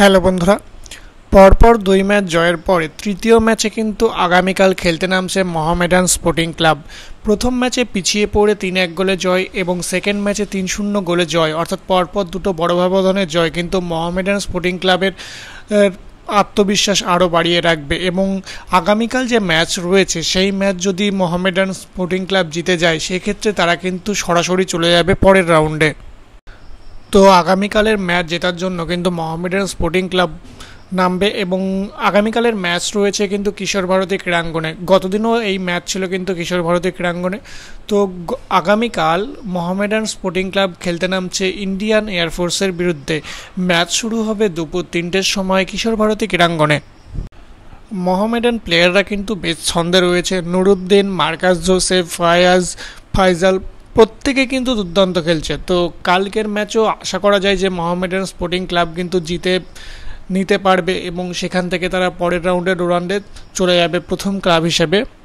Hello বন্ধুরা, পরপর ২ match জয়ের পরে তৃতীয় ম্যাচে কিন্তু আগামীকাল খেলতে নামছে মোহামেডান স্পোর্টিং ক্লাব। প্রথম ম্যাচে পিছিয়ে পড়ে ৩-১ গোলে জয় এবং সেকেন্ড ম্যাচে ৩-০ গোলে জয়, অর্থাৎ পরপর দুটো বড় ব্যবধানের জয় কিন্তু মোহামেডান স্পোর্টিং ক্লাবের আত্মবিশ্বাস আরও বাড়িয়ে রাখবে। এবং আগামীকাল যে ম্যাচ রয়েছে সেই ম্যাচ যদি মোহামেডান স্পোর্টিং ক্লাব জিতে যায় সেক্ষেত্রে তারা কিন্তু সরাসরি চলে যাবে পরের রাউন্ডে। তো আগামীকালের ম্যাচ জেতার জন্য কিন্তু মোহামেডান স্পোর্টিং ক্লাব নামবে এবং আগামীকালের ম্যাচ রয়েছে কিন্তু কিশোর ভারতী ক্রীড়াঙ্গনে। গতদিনও এই ম্যাচ ছিল কিন্তু কিশোর ভারতী ক্রীড়াঙ্গনে। তো আগামীকাল মোহামেডান স্পোর্টিং ক্লাব খেলতে নামছে ইন্ডিয়ান এয়ারফোর্সের বিরুদ্ধে। ম্যাচ শুরু হবে দুপুর ৩টের সময় কিশোর ভারতী ক্রীড়াঙ্গনে। মোহামেডান প্লেয়াররা কিন্তু বেশ ছন্দে রয়েছে। নুরুদ্দিন, মার্কাস জোসেফ, ফাইজাল প্রত্যেকে কিন্তু দুর্দান্ত খেলছে। তো কালকের ম্যাচও আশা করা যায় যে মোহামেডান স্পোর্টিং ক্লাব কিন্তু জিতে নিতে পারবে এবং সেখান থেকে তারা পরের রাউন্ডে চলে যাবে প্রথম ক্লাব হিসেবে।